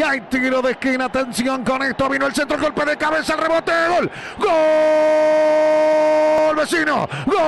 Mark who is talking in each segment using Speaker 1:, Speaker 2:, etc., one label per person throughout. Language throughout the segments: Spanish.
Speaker 1: Hay tiro de esquina, atención con esto, vino el centro, golpe de cabeza, el rebote, gol. ¡Gol! Vecino,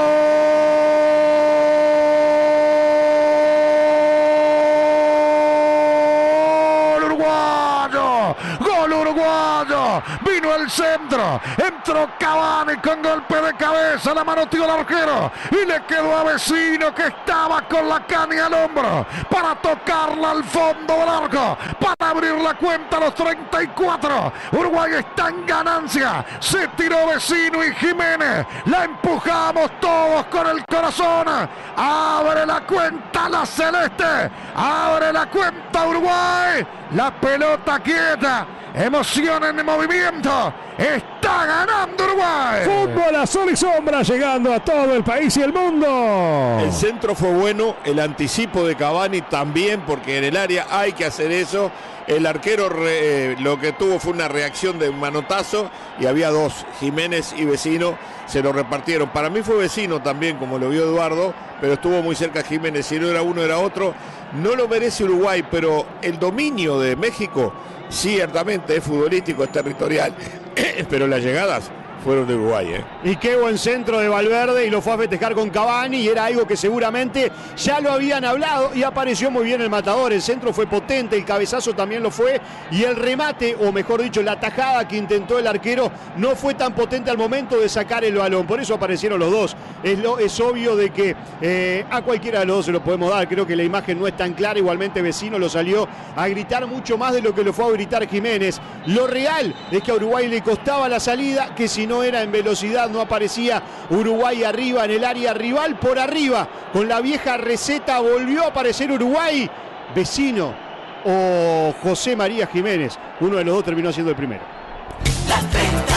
Speaker 1: ¡gol! Uruguayo, gol uruguayo, vino el centro, entró Cavani con golpe de cabeza, la manoteó el arquero y le quedó a Vecino que estaba con la caña al hombro para tocarla al fondo del arco, para abrir la cuenta a los 34. Uruguay está en ganancia, se tiró Vecino y Jiménez, la empujamos todos con el corazón. Abre la cuenta la celeste, abre la cuenta Uruguay, la pelota quieta, emoción en movimiento, está ganando Uruguay.
Speaker 2: Fútbol a sol y sombra llegando a todo el país y el mundo.
Speaker 3: El centro fue bueno, el anticipo de Cavani también, porque en el área hay que hacer eso. El arquero lo que tuvo fue una reacción de un manotazo y había dos, Jiménez y Vecino, se lo repartieron. Para mí fue Vecino también, como lo vio Eduardo, pero estuvo muy cerca Jiménez, si no era uno era otro. No lo merece Uruguay, pero el dominio de México ciertamente es futbolístico, es territorial, pero las llegadas fueron de Uruguay,
Speaker 2: Y qué buen centro de Valverde, y lo fue a festejar con Cavani, y era algo que seguramente ya lo habían hablado, y apareció muy bien el matador. El centro fue potente, el cabezazo también lo fue, y el remate, o mejor dicho, la tajada que intentó el arquero no fue tan potente al momento de sacar el balón. Por eso aparecieron los dos. Es obvio de que a cualquiera de los dos se lo podemos dar. Creo que la imagen no es tan clara. Igualmente Vecino lo salió a gritar mucho más de lo que lo fue a gritar Jiménez. Lo real es que a Uruguay le costaba la salida, que si no era en velocidad no aparecía Uruguay arriba en el área rival. Por arriba, con la vieja receta, volvió a aparecer Uruguay. Vecino o José María Jiménez, uno de los dos terminó siendo el primero.
Speaker 4: Las 30.